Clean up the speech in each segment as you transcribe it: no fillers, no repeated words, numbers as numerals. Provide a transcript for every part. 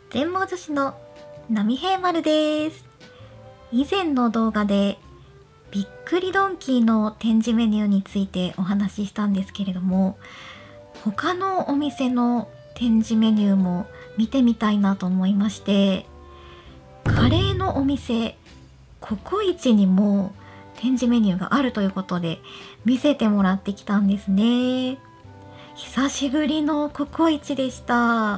全盲女子の波平丸です。以前の動画でびっくりドンキーの展示メニューについてお話ししたんですけれども、他のお店の展示メニューも見てみたいなと思いまして、カレーのお店ココイチにも展示メニューがあるということで見せてもらってきたんですね。久しぶりのココイチでした。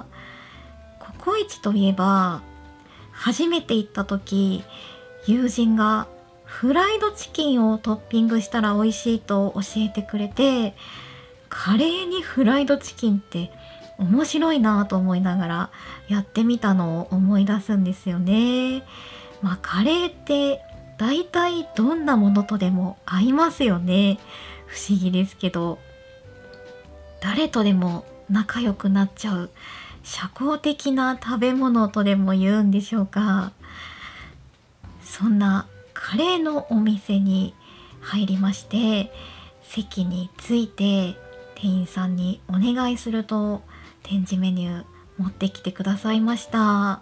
ココイチといえば初めて行った時、友人がフライドチキンをトッピングしたら美味しいと教えてくれて、カレーにフライドチキンって面白いなと思いながらやってみたのを思い出すんですよね。カレーって大体どんなものとでも合いますよね。不思議ですけど、誰とでも仲良くなっちゃう社交的な食べ物とでも言うんでしょうか。そんなカレーのお店に入りまして、席に着いて店員さんにお願いすると展示メニュー持ってきてくださいました。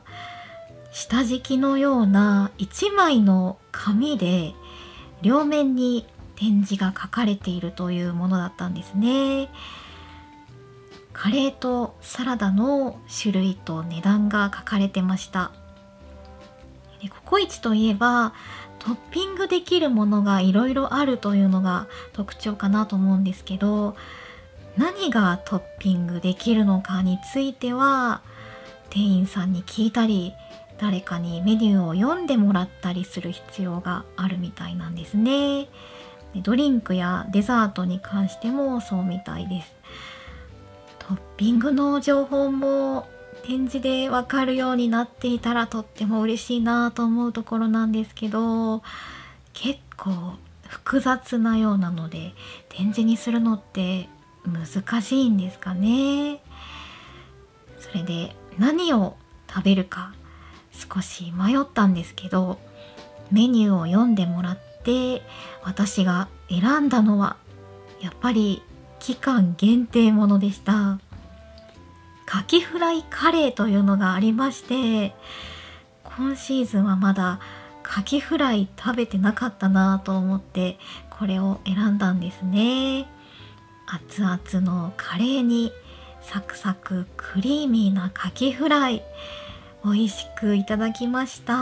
下敷きのような1枚の紙で両面に展示が書かれているというものだったんですね。カレーとサラダの種類と値段が書かれてました。でココイチといえばトッピングできるものがいろいろあるというのが特徴かなと思うんですけど、何がトッピングできるのかについては店員さんに聞いたり、誰かにメニューを読んでもらったりする必要があるみたいなんですね。でドリンクやデザートに関してもそうみたいです。トッピングの情報も展示でわかるようになっていたらとっても嬉しいなと思うところなんですけど、結構複雑なようなので展示にするのって難しいんですかね。それで何を食べるか少し迷ったんですけど、メニューを読んでもらって私が選んだのはやっぱり期間限定ものでした。カキフライカレーというのがありまして、今シーズンはまだカキフライ食べてなかったなと思ってこれを選んだんですね。熱々のカレーにサクサククリーミーなカキフライ、美味しくいただきました。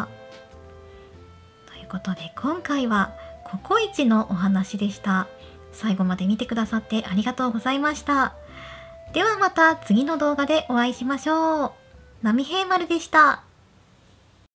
ということで今回はココイチのお話でした。最後まで見てくださってありがとうございました。ではまた次の動画でお会いしましょう。波平丸でした。